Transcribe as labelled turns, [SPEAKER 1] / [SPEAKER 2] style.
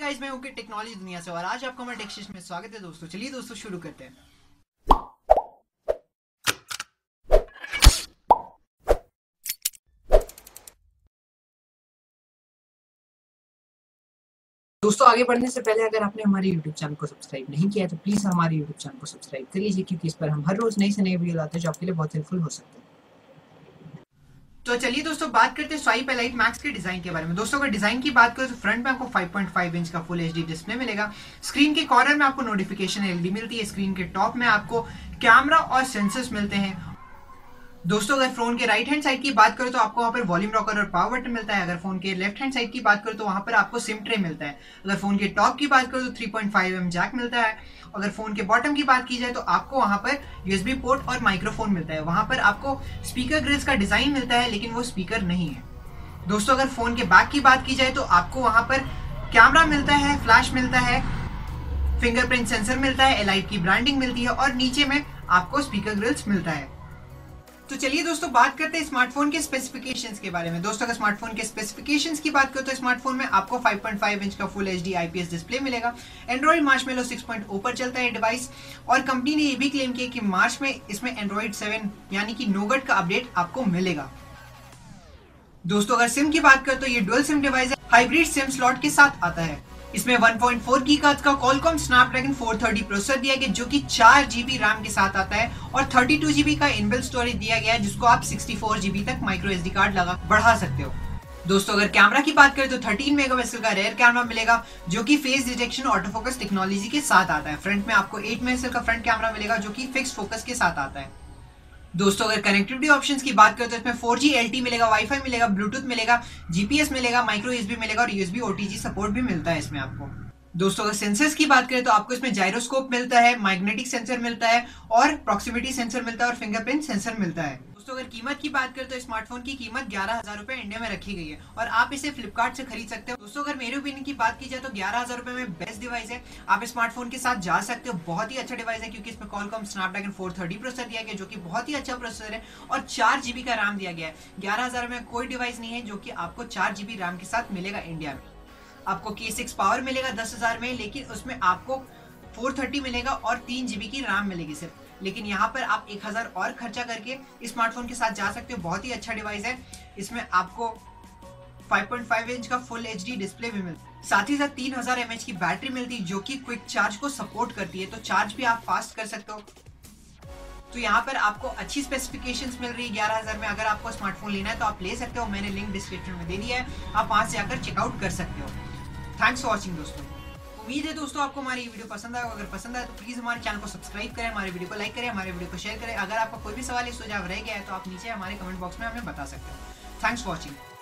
[SPEAKER 1] Guys, मैं okay technology दुनिया से और आज आपको हमारे टेक सेशन में स्वागत है दोस्तों। चलिए दोस्तों शुरू करते हैं। दोस्तों आगे बढ़ने से पहले अगर आपने हमारे YouTube चैनल को सब्सक्राइब नहीं किया है तो प्लीज़ हमारे YouTube चैनल को सब्सक्राइब कर लीजिए, क्योंकि इस पर हम हर रोज़ नई से नई वीडियो लाते हैं जो आपके लिए बहुत हेल्पफुल हो सकते हैं। तो चलिए दोस्तों बात करते हैं स्वाइप एलाइट मैक्स के डिजाइन के बारे में। दोस्तों अगर डिजाइन की बात करें तो फ्रंट में आपको 5.5 इंच का फुल एचडी डिस्प्ले मिलेगा। स्क्रीन के कॉर्नर में आपको नोटिफिकेशन एलईडी मिलती है। स्क्रीन के टॉप में आपको कैमरा और सेंसर्स मिलते हैं। दोस्तों अगर फोन के राइट हैंड साइड की बात करें तो आपको वहां पर वॉल्यूम रॉकर और पावर बटन मिलता है। अगर फोन के लेफ्ट हैंड साइड की बात करें तो वहां पर आपको सिम ट्रे मिलता है। अगर फोन के टॉप की बात करें तो 3.5mm जैक मिलता है। अगर फोन के बॉटम की बात की जाए तो आपको वहां पर यूएसबी पोर्ट और माइक्रोफोन मिलता है। वहां पर आपको स्पीकर ग्रिल्स का डिजाइन मिलता है, लेकिन वो स्पीकर नहीं है। दोस्तों अगर फोन के बैक की बात की जाए तो आपको वहां पर कैमरा मिलता है, फ्लैश मिलता है, फिंगरप्रिंट सेंसर मिलता है, एलाइट की ब्रांडिंग मिलती है और नीचे में आपको स्पीकर ग्रिल्स मिलता है। तो चलिए दोस्तों बात करते हैं स्मार्टफोन के स्पेसिफिकेशंस के बारे में। दोस्तों अगर स्मार्टफोन के स्पेसिफिकेशंस की बात करें तो स्मार्टफोन में आपको 5.5 इंच का फुल एचडी आईपीएस डिस्प्ले मिलेगा। एंड्रॉइड मार्शमेलो 6.0 पर चलता है डिवाइस, और कंपनी ने यह भी क्लेम किया कि मार्च में इसमें एंड्रॉइड 7 यानी कि नोगट का अपडेट आपको मिलेगा। दोस्तों अगर सिम की बात करें तो ये डुअल सिम डिवाइस है, हाइब्रिड सिम स्लॉट के साथ आता है। इसमें 1.4 गीगाहर्ट्ज का Qualcomm Snapdragon 430 प्रोसेसर दिया गया, जो कि 4 GB रैम के साथ आता है, और 32 GB का इनबिल्ट स्टोरेज दिया गया है, जिसको आप 64 GB तक माइक्रो SD कार्ड लगा बढ़ा सकते हो। दोस्तों अगर कैमरा की बात करें तो 13 मेगापिक्सल का रेयर कैमरा मिलेगा, जो कि face detection auto focus technology के साथ आता है। फ्रंट में आपको 8 मेगापिक्सल का फ्रंट कैमरा मिलेगा, जो कि फिक्स फोकस के साथ आता है। दोस्तों अगर कनेक्टिविटी ऑप्शंस की बात करें तो इसमें 4G LTE मिलेगा, वाईफाई मिलेगा, ब्लूटूथ मिलेगा, GPS मिलेगा, माइक्रो USB मिलेगा और USB OTG सपोर्ट भी मिलता है इसमें आपको। दोस्तों अगर सेंसर्स की बात करें तो आपको इसमें जायरोस्कोप मिलता है, मैग्नेटिक सेंसर मिलता है और प्रॉक्सिमिटी सेंसर मिलता है और फिंगरप्रिंट सेंसर मिलता है। दोस्तों अगर कीमत की बात करें तो स्मार्टफोन की कीमत 11,000 रुपए इंडिया में रखी गई है और आप इसे फ्लिपकार्ट से खरीद सकते हो। दोस्तों अगर मेरे ओपिनियन की बात की जाए तो 11,000 रुपए में बेस्ट डिवाइस है, आप स्मार्टफोन के साथ जा सकते हो। बहुत ही अच्छा डिवाइस है, क्योंकि इसमें Qualcomm Snapdragon 430 प्रोसेसर दिया गया, जो कि बहुत ही अच्छा प्रोसेसर है, और 4 GB का रैम दिया गया है। 11,000 में कोई डिवाइस नहीं है जो कि आपको 4 GB रैम के साथ मिलेगा इंडिया में। आपको K6 पावर मिलेगा 10,000 में, लेकिन उसमें आपको 430 मिलेगा और 3 GB की रैम मिलेगी सिर्फ। लेकिन यहाँ पर आप 1,000 और खर्चा करके स्मार्टफोन के साथ जा सकते हो। बहुत ही अच्छा डिवाइस है। इसमें आपको 5.5 इंच का फुल एचडी डिस्प्ले भी मिलता है, साथ ही साथ 3000 mAh की बैटरी मिलती है, जो कि क्विक चार्ज को सपोर्ट करती है, तो चार्ज भी आप फास्ट कर सकते हो। तो यहाँ पर आपको अच्छी स्पेसिफिकेशंस मिल रही है 11,000 में। अगर आपको स्मार्टफोन लेना है तो आप ले सकते हो, मैंने लिंक डिस्क्रिप्शन में दे दिया है, आप वहां से आकर चेकआउट कर सकते हो। थैंक्स फॉर वॉचिंग दोस्तों। उम्मीद है दोस्तों आपको हमारी वीडियो पसंद आएगा। अगर पसंद आए तो प्लीज हमारे चैनल को सब्सक्राइब करें, हमारे वीडियो को लाइक करें, हमारे वीडियो को शेयर करें। अगर आपका कोई भी सवाल या सुझाव रह गया है तो आप नीचे हमारे कमेंट बॉक्स में हमें बता सकते हो। Thanks for watching.